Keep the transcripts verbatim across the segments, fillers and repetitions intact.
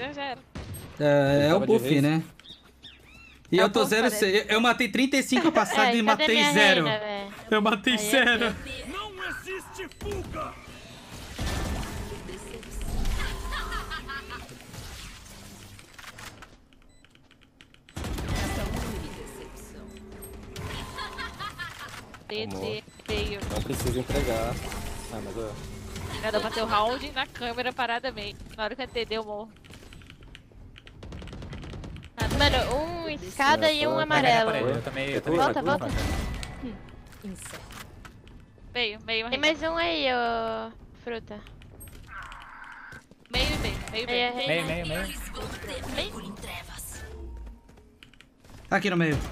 já, já era. É, é o buff, né? E É eu o tô buff, zero, parece. eu, eu matei trinta e cinco passadas Ai, e cadê matei minha zero. reina, véi? Eu matei Aí é zero. Não existe fuga! T Amor. T, feio. Não precisa entregar. Ah, mas eu... Nada, eu matei o round na câmera paradamente. Na hora que eu entender, eu morro. Nada. Mano, um escada e um Vai, vai, amarelo. Parede, eu também, eu também. Volta, volta. Meio, meio, Tem mais um aí, ô... Fruta. meio e meio, meio, Aí a meio. reina. Meio, meio, meio. Aqui no meio.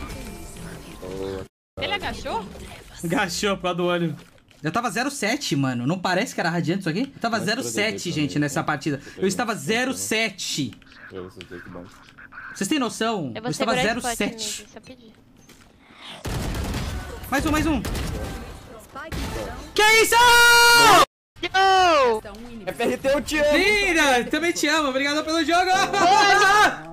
Ele agachou? Agachou por causa do olho. Eu tava zero sete, mano. Não parece que era radiante isso aqui? Eu tava Mas zero sete, proteger gente, também, nessa né? partida. Eu estava zero sete. Eu vou ser que bom. Vocês têm noção? Eu Eu, vou estava segurar zero spot sete. nele, só pedir. Mais um, mais um. Que isso? Yo! F R T, eu te amo! Linda! Também te amo. Obrigado pelo jogo.